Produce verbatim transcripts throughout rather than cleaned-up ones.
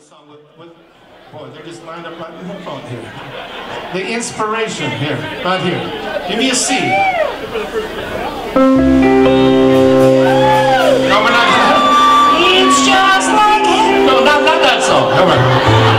song with, with, boy, they're just lined up right in the front here. The inspiration here, right here. Give me a C. No, we're not gonna. It's just like it. No, not, not that song. Come on.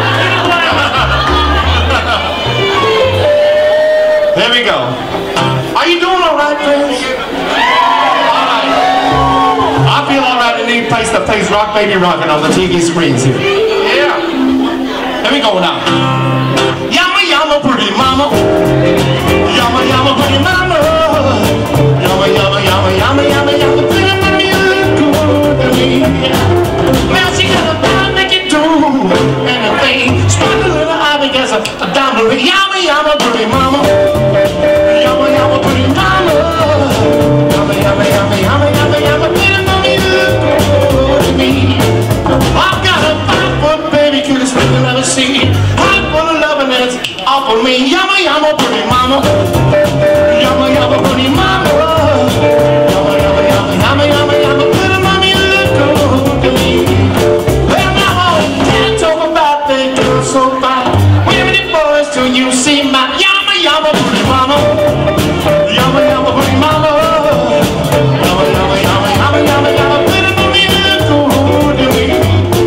There we go. Are you doing all right, friends? All right. I feel all right in any place that plays Rock Baby Rockin' on the T V screens here. Yeah. Here we go now. Yama yama pretty mama. Yama yama pretty mama. Yama yama yama yama yama yama pretty mama, you look good to me. Well, she got a body make you do anything. Spark a little eye because a diamond. Yama yama pretty mama. Yama yama pretty mama. Yama yama yama yama yama yama pretty mama, you look good to me. I've got a five foot baby, cutest thing you'll ever see. Heart full of loving and it's all for me. Yama yama pretty mama. Yama yama pretty mama. Yama yama yama yama yama yama pretty mama, you look good to me. Well now I can't talk about the girl so fine. Where many boys till you see my yama yama pretty mama. Yama yama pretty mama. Yama yama yama yama yama yama pretty mama, you look good to me.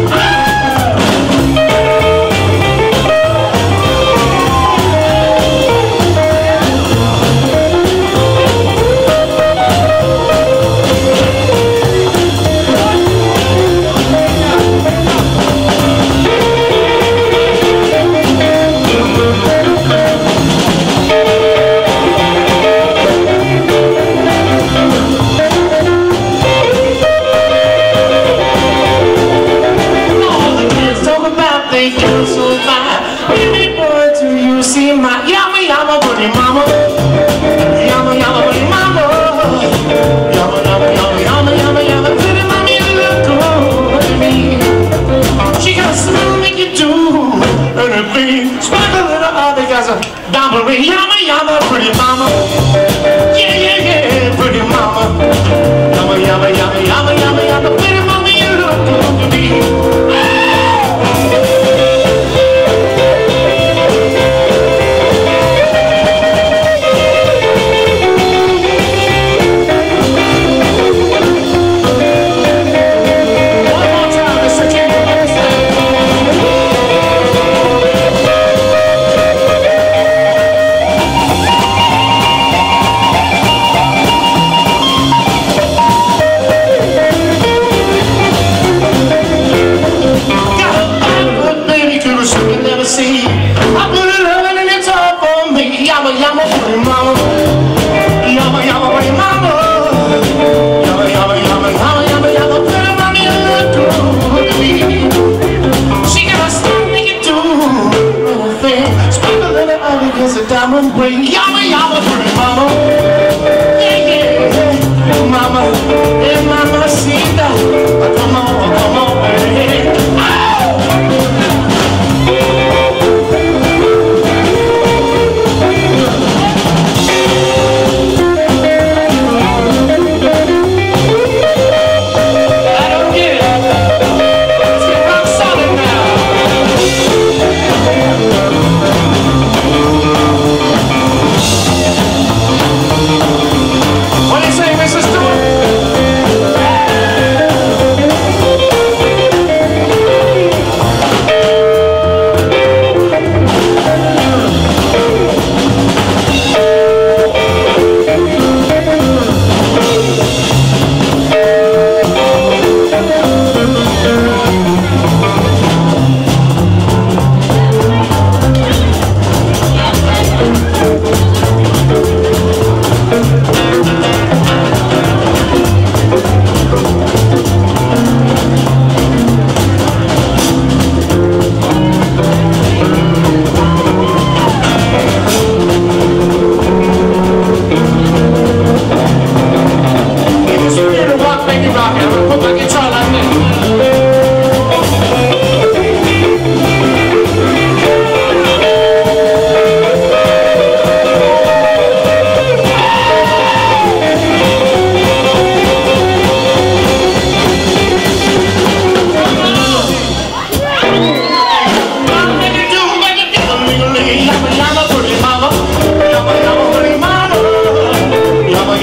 Yama yama pretty mama. Yeah yeah yeah pretty mama. Yama yama yama yama yama yama pretty mama, you look good to me.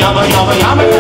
yama, yama, yama.